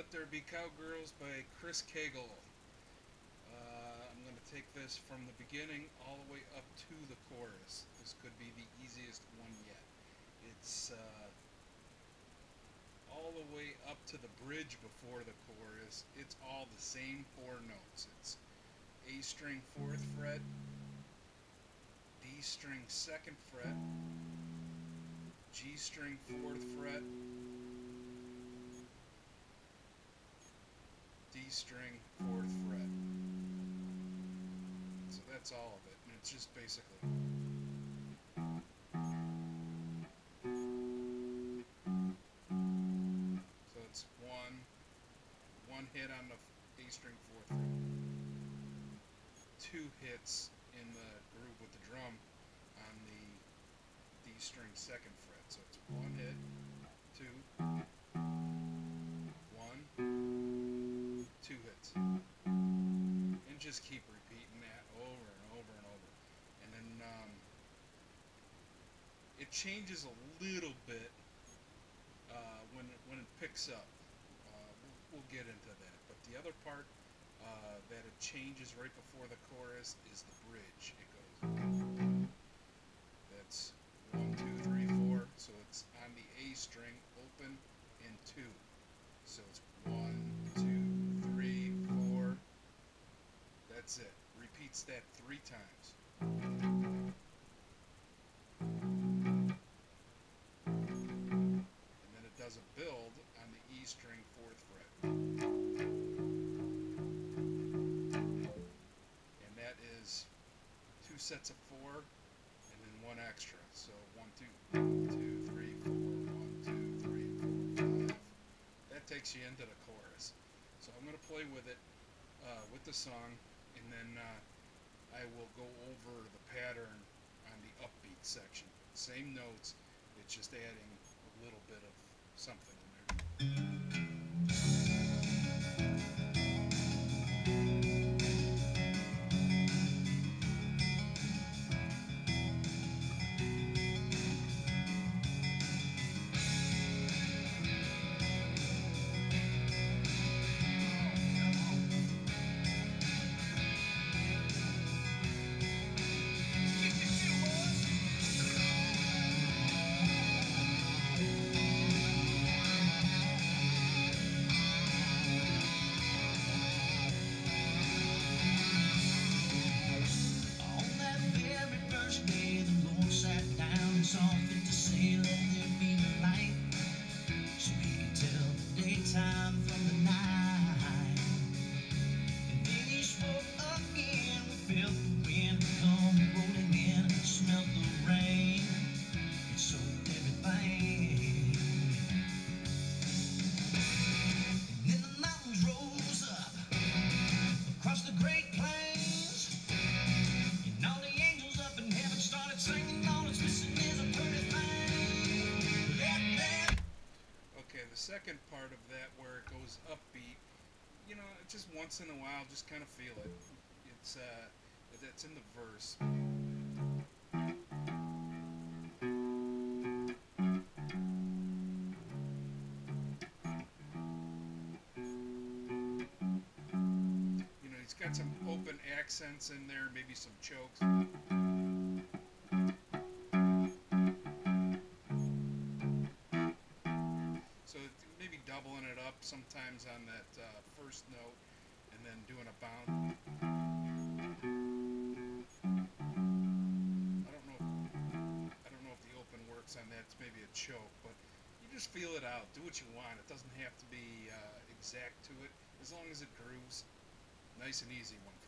Let There Be Cowgirls by Chris Cagle. I'm going to take this from the beginning all the way up to the chorus. This could be the easiest one yet. It's all the way up to the bridge before the chorus. It's all the same four notes. It's A string 4th fret, D string 2nd fret, G string 4th fret, D string 4th fret. So that's all of it, and it's just basically so it's one hit on the A string 4th fret, 2 hits in the groove with the drum on the D string 2nd fret. So it's 1 hit, 2, 1, 2 hits, and just keep repeating that over and over and over. And then it changes a little bit when it picks up. We'll get into that. But the other part that it changes right before the chorus is the bridge. It goes. That's 1, 2, 3, 4. So it's on the A string, open, and 2. So it's 1, 2, 3, 4. That's it. Repeats that 3 times. And then it does a build on the E string 4th fret. And that is 2 sets of 4 and then 1 extra. So 1, 2, 3, 4, 1, 2, 3, 4, 5. That takes you into the chorus. So I'm going to play with it with the song, and then I will go over the pattern on the upbeat section. Same notes, it's just adding a little bit of something in there. Saw fit to say, let there be the light, so he could tell the daytime from the night. And then he spoke again. We felt the wind come rolling in, smelled the rain, it soaked everything. And then the mountains rose up across the Great Plains, and all the angels up in heaven started singing. All it's missing is a pretty thing. Okay, the second part of that where it goes upbeat, just once in a while, just kind of feel it. That's in the verse. He's got some open accents in there, maybe some chokes. So maybe doubling it up sometimes on that first note, and then doing a bound. I don't know if the open works on that. It's maybe a choke, but you just feel it out. Do what you want. It doesn't have to be exact to it, as long as it grooves. Nice and easy one.